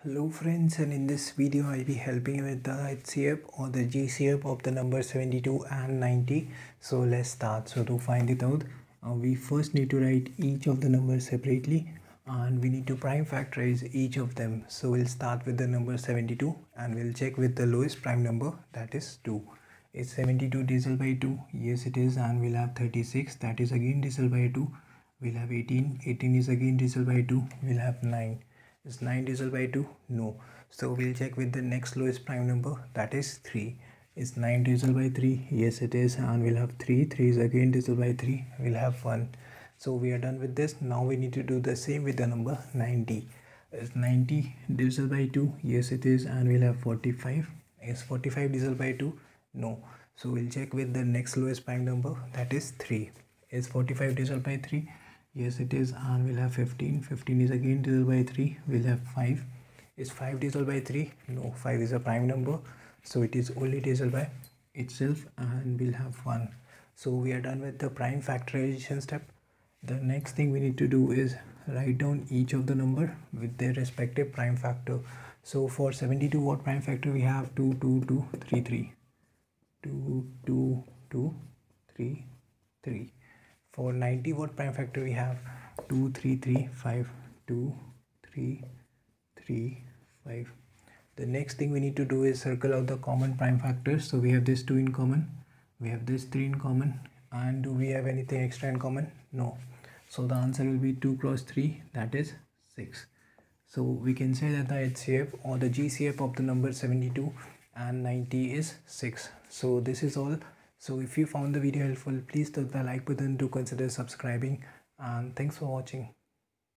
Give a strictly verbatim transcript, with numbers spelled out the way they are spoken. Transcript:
Hello friends, and in this video I'll be helping you with the H C F or the G C F of the number seventy-two and ninety. So let's start. So to find it out, uh, we first need to write each of the numbers separately and we need to prime factorize each of them. So we'll start with the number seventy-two and we'll check with the lowest prime number, that is two. Is seventy-two divisible by two? Yes it is, and we'll have thirty-six, that is again divisible by two. We'll have eighteen, eighteen is again divisible by two. We'll have nine. Is nine divisible by two? No. So we'll check with the next lowest prime number, that is three. Is nine divisible by three? Yes it is, and we'll have three. three is again divisible by three. We'll have one. So we are done with this. Now we need to do the same with the number ninety. Is ninety divisible by two? Yes it is, and we'll have forty-five. Is forty-five divisible by two? No. So we'll check with the next lowest prime number, that is three. Is forty-five divisible by three? Yes it is, and we'll have fifteen. fifteen is again divisible by three. We'll have five. Is five divisible by three? No, five is a prime number, so it is only divisible by itself, and we'll have one. So we are done with the prime factorization step. The next thing we need to do is write down each of the number with their respective prime factor. So for seventy-two, what prime factor we have? two, two, two, three, three. two, two, two, three, three. For ninety, what prime factor we have? two, three, three, five. two, three, three, five. The next thing we need to do is circle out the common prime factors. So we have this two in common, we have this three in common, and do we have anything extra in common? No. So the answer will be two cross three, that is six. So we can say that the H C F or the G C F of the number seventy-two and ninety is six. So this is all. So if you found the video helpful, please click the like button to consider subscribing, and thanks for watching.